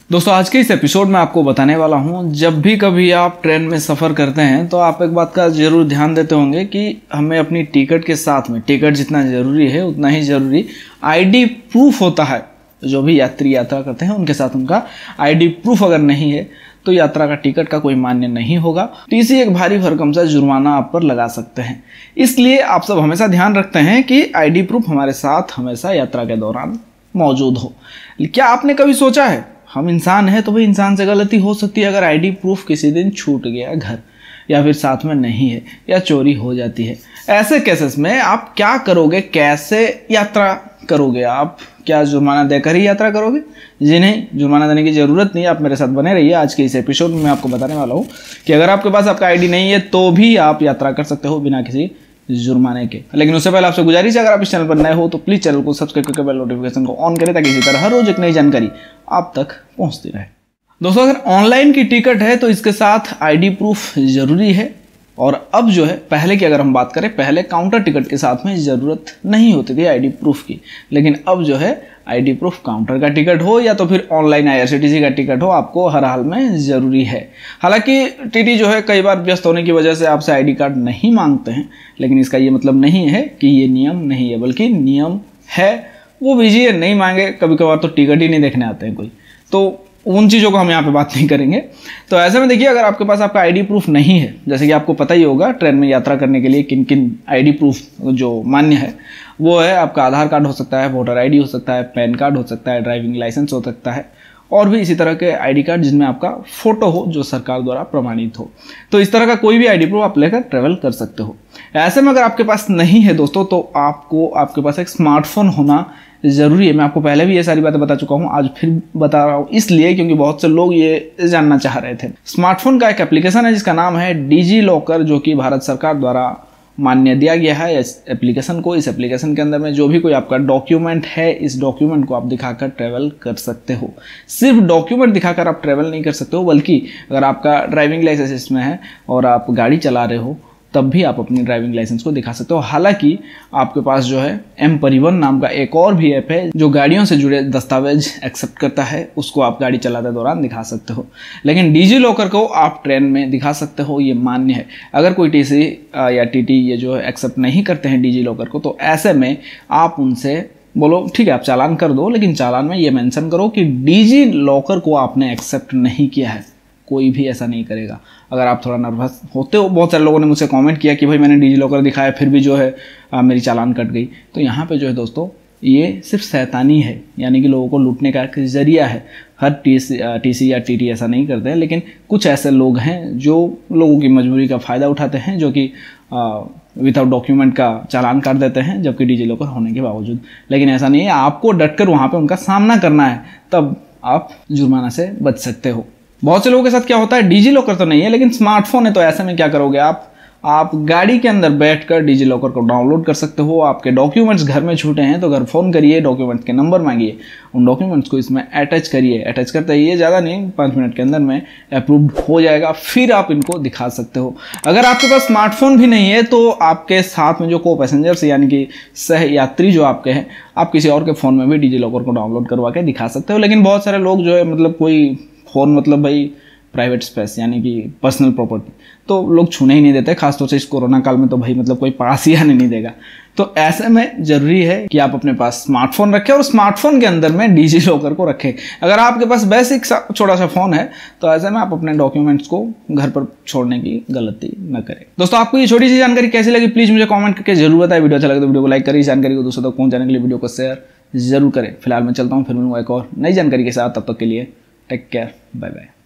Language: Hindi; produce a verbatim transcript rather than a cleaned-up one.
दोस्तों आज के इस एपिसोड में आपको बताने वाला हूं, जब भी कभी आप ट्रेन में सफ़र करते हैं तो आप एक बात का ज़रूर ध्यान देते होंगे कि हमें अपनी टिकट के साथ में, टिकट जितना ज़रूरी है उतना ही ज़रूरी आईडी प्रूफ होता है। जो भी यात्री यात्रा करते हैं उनके साथ उनका आईडी प्रूफ अगर नहीं है तो यात्रा का टिकट का कोई मान्य नहीं होगा। टीसी एक भारी भरकम सा जुर्माना आप पर लगा सकते हैं। इसलिए आप सब हमेशा ध्यान रखते हैं कि आईडी प्रूफ हमारे साथ हमेशा यात्रा के दौरान मौजूद हो। क्या आपने कभी सोचा है, हम इंसान हैं तो भाई इंसान से गलती हो सकती है। अगर आईडी प्रूफ किसी दिन छूट गया घर या फिर साथ में नहीं है या चोरी हो जाती है, ऐसे केसेस में आप क्या करोगे, कैसे यात्रा करोगे? आप क्या जुर्माना देकर ही यात्रा करोगे? जी नहीं, जुर्माना देने की ज़रूरत नहीं है। आप मेरे साथ बने रहिए। आज के इस एपिसोड में मैं आपको बताने वाला हूँ कि अगर आपके पास आपका आईडी नहीं है तो भी आप यात्रा कर सकते हो बिना किसी जुर्माने के। लेकिन उससे पहले आपसे गुजारिश है, अगर आप इस चैनल पर नए हो तो प्लीज़ चैनल को सब्सक्राइब करके बेल नोटिफिकेशन को ऑन करें ताकि इसी तरह हर रोज एक नई जानकारी आप तक पहुंचती रहे। दोस्तों अगर ऑनलाइन की टिकट है तो इसके साथ आईडी प्रूफ ज़रूरी है। और अब जो है, पहले की अगर हम बात करें, पहले काउंटर टिकट के साथ में ज़रूरत नहीं होती थी आईडी प्रूफ की, लेकिन अब जो है आईडी प्रूफ काउंटर का टिकट हो या तो फिर ऑनलाइन आईआरसीटीसी का टिकट हो, आपको हर हाल में ज़रूरी है। हालांकि टीटी जो है कई बार व्यस्त होने की वजह से आपसे आईडी कार्ड नहीं मांगते हैं, लेकिन इसका ये मतलब नहीं है कि ये नियम नहीं है, बल्कि नियम है। वो भेजिए, नहीं मांगे, कभी कभार तो टिकट ही नहीं देखने आते हैं कोई, तो उन चीज़ों को हम यहाँ पे बात नहीं करेंगे। तो ऐसे में देखिए, अगर आपके पास आपका आईडी प्रूफ नहीं है, जैसे कि आपको पता ही होगा ट्रेन में यात्रा करने के लिए किन किन आईडी प्रूफ जो मान्य है, वो है आपका आधार कार्ड हो सकता है, वोटर आईडी हो सकता है, पैन कार्ड हो सकता है, ड्राइविंग लाइसेंस हो सकता है, और भी इसी तरह के आईडी कार्ड जिसमें आपका फोटो हो जो सरकार द्वारा प्रमाणित हो। तो इस तरह का कोई भी आईडी प्रूफ आप लेकर ट्रेवल कर सकते हो। ऐसे में अगर आपके पास नहीं है दोस्तों, तो आपको आपके पास एक स्मार्टफोन होना ज़रूरी है। मैं आपको पहले भी ये सारी बातें बता चुका हूँ, आज फिर बता रहा हूँ इसलिए क्योंकि बहुत से लोग ये जानना चाह रहे थे। स्मार्टफोन का एक एप्लीकेशन है जिसका नाम है डिजी लॉकर, जो कि भारत सरकार द्वारा मान्य दिया गया है इस एप्लीकेशन को। इस एप्लीकेशन के अंदर में जो भी कोई आपका डॉक्यूमेंट है, इस डॉक्यूमेंट को आप दिखाकर ट्रैवल कर सकते हो। सिर्फ डॉक्यूमेंट दिखाकर आप ट्रैवल नहीं कर सकते हो, बल्कि अगर आपका ड्राइविंग लाइसेंस इसमें है और आप गाड़ी चला रहे हो तब भी आप अपनी ड्राइविंग लाइसेंस को दिखा सकते हो। हालांकि आपके पास जो है एम परिवहन नाम का एक और भी ऐप है जो गाड़ियों से जुड़े दस्तावेज एक्सेप्ट करता है, उसको आप गाड़ी चलाते दौरान दिखा सकते हो। लेकिन डिजी लॉकर को आप ट्रेन में दिखा सकते हो, ये मान्य है। अगर कोई टीसी या टीटी ये जो है एक्सेप्ट नहीं करते हैं डिजी लॉकर को, तो ऐसे में आप उनसे बोलो ठीक है आप चालान कर दो, लेकिन चालान में ये मेंशन करो कि डिजी लॉकर को आपने एक्सेप्ट नहीं किया है। कोई भी ऐसा नहीं करेगा। अगर आप थोड़ा नर्वस होते हो, बहुत सारे लोगों ने मुझसे कमेंट किया कि भाई मैंने डिजी लॉकर दिखाया फिर भी जो है आ, मेरी चालान कट गई। तो यहाँ पे जो है दोस्तों, ये सिर्फ शैतानी है, यानी कि लोगों को लूटने का एक जरिया है। हर टीसी टीसी या टीटी ऐसा नहीं करते हैं, लेकिन कुछ ऐसे लोग हैं जो लोगों की मजबूरी का फ़ायदा उठाते हैं, जो कि विदाउट डॉक्यूमेंट का चालान कर देते हैं जबकि डिजी लॉकर होने के बावजूद। लेकिन ऐसा नहीं है, आपको डटकर वहाँ पर उनका सामना करना है, तब आप जुर्माना से बच सकते हो। बहुत से लोगों के साथ क्या होता है, डिजी लॉकर तो नहीं है लेकिन स्मार्टफोन है, तो ऐसे में क्या करोगे आप आप गाड़ी के अंदर बैठकर डिजी लॉकर को डाउनलोड कर सकते हो। आपके डॉक्यूमेंट्स घर में छूटे हैं तो घर फ़ोन करिए, डॉक्यूमेंट्स के नंबर मांगिए, उन डॉक्यूमेंट्स को इसमें अटैच करिए। अटैच करते ही ज़्यादा नहीं, पाँच मिनट के अंदर में अप्रूव्ड हो जाएगा, फिर आप इनको दिखा सकते हो। अगर आपके पास स्मार्टफोन भी नहीं है तो आपके साथ में जो को पैसेंजर्स यानी कि सह यात्री जो आपके हैं, आप किसी और के फ़ोन में भी डिजी लॉकर को डाउनलोड करवा के दिखा सकते हो। लेकिन बहुत सारे लोग जो है, मतलब कोई फ़ोन मतलब भाई प्राइवेट स्पेस यानी कि पर्सनल प्रॉपर्टी, तो लोग छूने ही नहीं देते, खासतौर से इस कोरोना काल में तो भाई मतलब कोई पास ही आने नहीं देगा। तो ऐसे में ज़रूरी है कि आप अपने पास स्मार्टफोन रखें और स्मार्टफोन के अंदर में डिजी लॉकर को रखें। अगर आपके पास बेसिक सा छोटा सा फ़ोन है तो ऐसे में आप अपने डॉक्यूमेंट्स को घर पर छोड़ने की गलती न करें। दोस्तों आपको ये छोटी सी जानकारी कैसी लगी प्लीज़ मुझे कॉमेंट करके जरूर बताएं। वीडियो अच्छा लगे तो वीडियो को लाइक करें, इस जानकारी को दूसरों तक पहुँचाने के लिए वीडियो को शेयर जरूर करें। फिलहाल मैं चलता हूँ, फिर मिलूंगा एक और नई जानकारी के साथ। तब तक के लिए टेक केयर, बाय बाय।